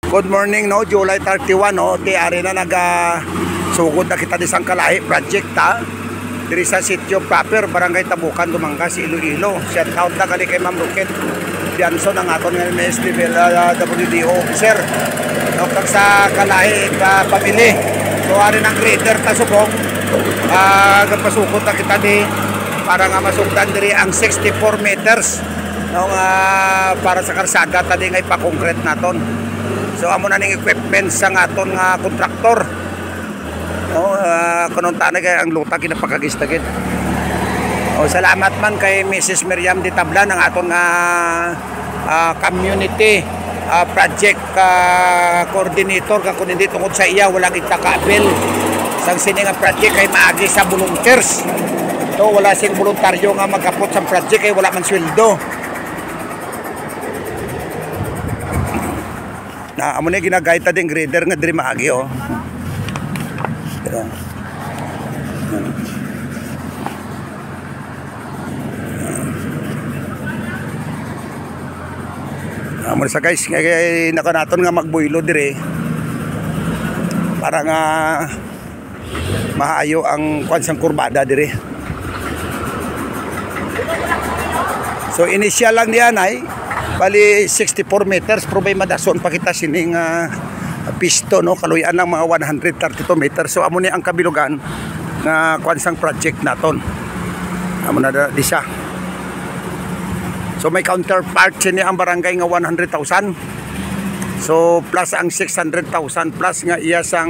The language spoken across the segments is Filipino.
Good morning, no, July 31, no, ti ari na sugod na kita di sang kalahi project ta. Diri sa sitio proper barangay Tabukan, Dumangas, Iloilo. Shout out na kali kay Ma'am Roquette Bianson ang aton nga MSD WDO officer. No, kag sa kalahi ka pamili. So ari nang grader ta subong. Gapasukot na kita di para nga masugdan diri ang 64 meters. No, para sa karsada ta di nga ipa-concrete naton. So amo na ning equipment sa aton nga kontraktor. No, kunon tanay kay ang luta kinapakagistagid. O salamat man kay Mrs. Miriam Di Tablan ang aton nga community project coordinator ka kun hindi tungod sa iya wala kita ka-apel sang sini nga project kay maagi sa volunteers. So wala sing voluntaryo nga magkapot sa project kay wala man sweldo. Na amo ni ginagayad ta ding grader nga diri maagi oh. Amo sa guys kay nakanaton nga magbuylo dire para nga maayo ang kwansang kurbada dire. So initial lang diyan ay bali 64 meters pero may madason pa kita sining pisto no kaluyan ng mga 132 meters. So amo ni ang kabilugan na kwansang project naton. Amo na di siya. So may counterpart sini ang barangay nga 100,000. So plus ang 600,000 plus nga iya sang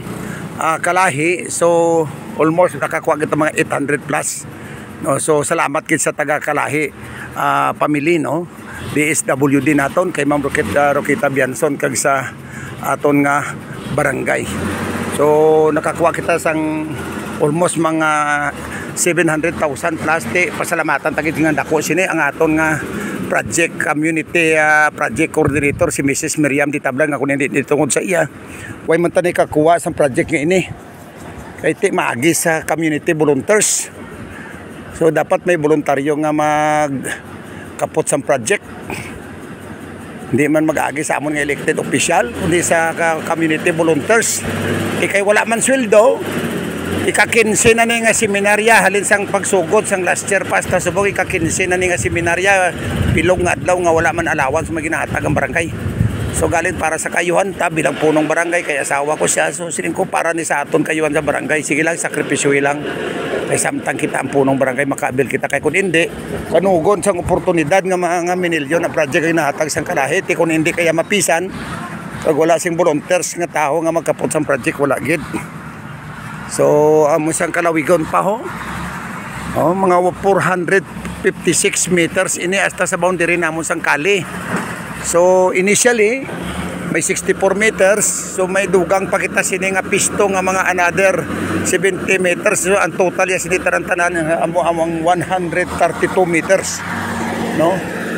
kalahi. So almost nakakuha kita mga 800 plus. No, so salamat kid sa taga kalahi pamili no. DSWD naton kay Ma'am Roquette Bianson kag sa aton nga barangay. So nakakuha kita sang almost mga 700,000 plus di pasalamatan tagid nga dako sini ang aton nga project community project coordinator si Mrs. Miriam Di Tablan nga kun hindi tungod sa iya way man tani kakuha sang project nga ini kay ti maagi sa community volunteers. So dapat may voluntaryo nga magkapot sang project. Hindi man mag-agi sa amon nga elected official kundi sa community volunteers. Ikay wala man sweldo. Ika-15 na ni nga seminarya halin sang pagsugod sang last year pasta subong ika-15 na ni nga seminarya pilong nga adlaw nga wala man allowance maginahatag ang barangay. So galing para sa kayuhan ta bilang punong barangay kay asawa ko siya. So siling ko para ni sa aton kayuhan sa barangay sige lang sakripisyo lang. Kay samtang kita ang punong barangay makaabil kita kay kun hindi kanugon sang oportunidad nga mga minilyon na project ay nahatag sang kalahi ti kun hindi kaya mapisan kag wala sing volunteers nga tao nga magkapot sang project wala gid. So amo sang kalawigon pa ho. Oh, mga 456 meters ini hasta sa boundary namon sang kali. So initially may 64 meters, so may dugang pa kita sini nga pisto nga mga another 70 meters. So ang total ya sini tanan among 132 meters. No?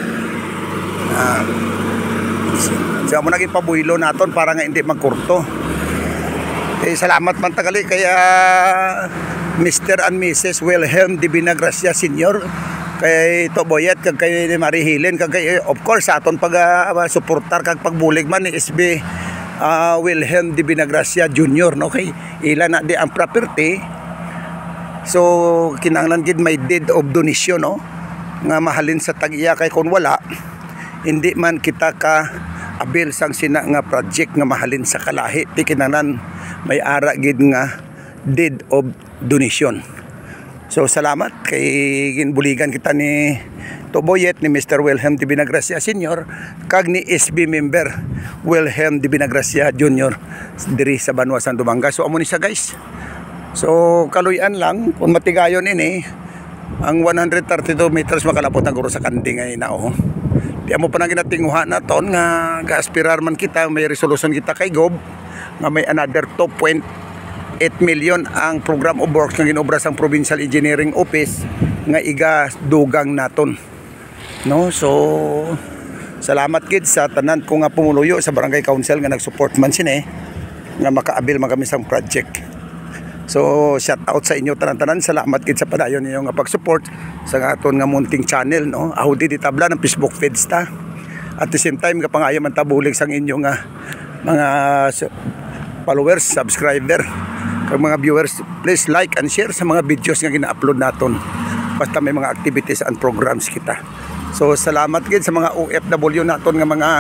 So amo naging pabuylo naton para nga hindi magkurto. Salamat man tagali kaya Mr. and Mrs. Wilhelm Di Binagracia Sr. kay Toboyet kag kay Marihilin kag kay of course aton pag suportar kag pagbulig man ni SB Wilhelm Di Binagracia Jr. no kay ila na di ang property. So kinahanglan gid may deed of donation no nga mahalin sa tag-iya kay kun wala hindi man kita ka abil sang sina nga project nga mahalin sa kalahi ti kinahanglan may ara gid nga deed of donation. So salamat kay ginbuligan kita ni Toboyet ni Mr. Wilhelm Di Binagracia Sr. kag ni SB member Wilhelm Di Binagracia Jr. diri sa Banuasan, Dumangas. So amo ni siya guys. So kaluyan lang kung matigayon ini ang 132 meters makalapot na guro sa kanding ay nao. Di amo pa na ginatinguha na ton nga ga-aspirar man kita may resolution kita kay Gob nga may another 2.8 million ang program of works nga ginobra sang Provincial Engineering Office nga iga dugang naton. No, so salamat gid sa tanan ko nga pumuluyo sa barangay council nga nag-support man sini nga makaabil man kami sang project. So shout out sa inyo tanan-tanan, salamat gid sa padayon ninyo nga pag-support sa aton nga munting channel no. Audi Di Tablan ang Facebook feeds ta. At the same time kapangayo man tabulig sang inyo nga mga followers, subscriber, kag mga viewers, please like and share sa mga videos nga gina-upload naton. Basta may mga activities and programs kita. So salamat gid sa mga OFW naton nga mga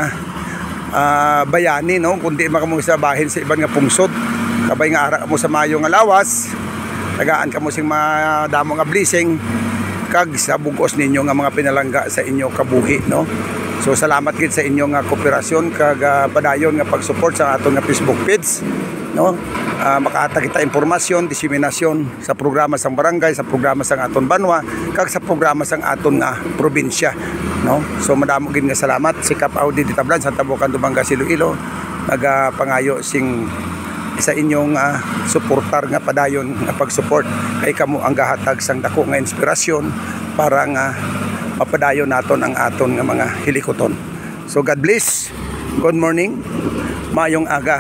bayani, no, kundi makamu sa bahin sa iban nga pungsod, kabay nga ara mo sa mayo nga lawas, tagaan kamo sing madamo nga blessing kag sa bugos ninyo nga mga pinalangga sa inyo kabuhi, no. So salamat gid sa inyo nga kooperasyon kag padayon nga pag-support sa aton nga Facebook page, no. Makahatag kita impormasyon, diseminasyon sa programa sang barangay, sa programa sang aton banwa, kag sa programa sang aton nga probinsya, no. So madamo gid nga salamat si Kap Audi Ditablan sa Tabukan Dumangas Iloilo, nagapangayo sing sa inyong suportar nga padayon nga pag-support kay kamo ang gahatag sang dako nga inspirasyon para nga mapadayon naton ang aton nga mga hilikoton. So God bless. Good morning. Mayong aga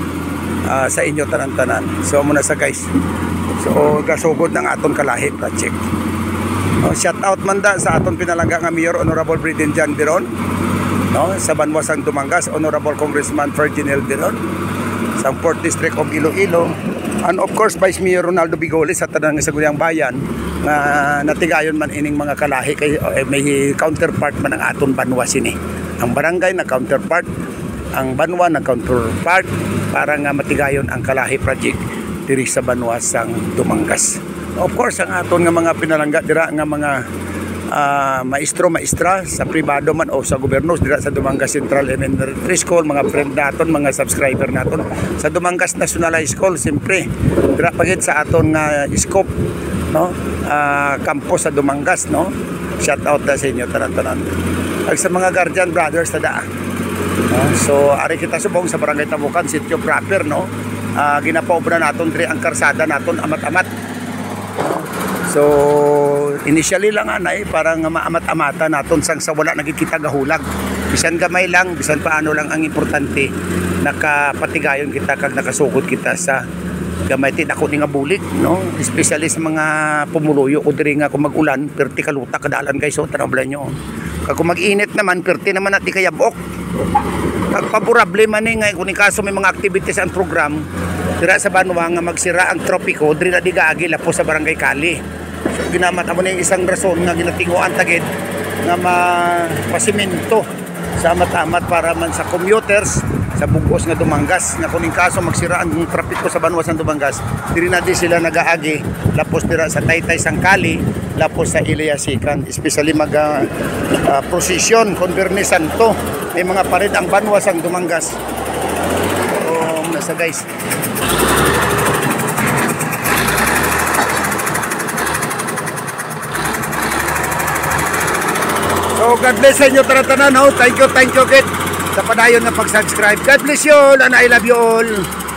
sa inyo tanan-tanan. So muna sa guys. So gasugod ng aton kalahi project. Shout out man da sa aton pinalangga nga Mayor Honorable Briden Jan Biron, no, sa Banwasang Dumangas Honorable Congressman Ferdinand Biron, sa 4th District of Iloilo, and of course Vice Mayor Ronaldo Bigoles sa tanang Saguliang Bayan nga natigayon man ining mga kalahi kay may counterpart man ang aton banwa sini. Ang barangay na counterpart, ang banwa na counterpart para nga matigayon ang kalahi project diri sa Banwasang Dumangas. Of course ang aton nga mga pinalangga dira nga mga maestra sa pribado man o sa gobyernos dira sa Dumangas Central Elementary School, mga friend naton, mga subscriber naton sa Dumangas National High School, siyempre dira pagit sa aton nga scope, no, campus sa Dumangas, no. Shout out sa inyo tanan-tanan. Ag sa mga guardian brothers tada, no? So ari kita subong sa Barangay Tabukan sitio proper, no. Ginapaobra naton diri ang karsada naton amat-amat. So initially lang anay para nga maamat-amata naton sang sa wala nagkikita gahulag. Bisan gamay lang, bisan paano lang, ang importante nakapatigayon kita kag nakasugod kita sa gamay ti dako ni nga bulik, no. Especially sa mga pumuluyo o diri nga kung mag-ulan perti kaluta kadalan guys, so tanablan nyo. Kag kung mag-init naman perti naman at di kayabok. Kag favorable man ni nga kung kaso may mga activities and program dira sa banwa nga magsira ang tropiko diri na digaagi lapo sa Barangay Kali. So ginamata mo na yung isang rason nga ginatinguan tagid nga mapasimento sa amat-amat para man sa commuters sa bugos nga Dumangas nga kuning kaso magsira ang trapiko sa Banwasang Dumangas, diri na di sila nagaagi lapos dira sa Taytay Sangkali, lapos sa Ilayasikan, especially mag prosesyon kon Biyernes Santo, may mga pared ang Banwasang Dumangas. So nasa guys. So God bless sa inyo tanan-tanan, no? Thank you kid sa padayon na pag-subscribe. God bless you all and I love you all.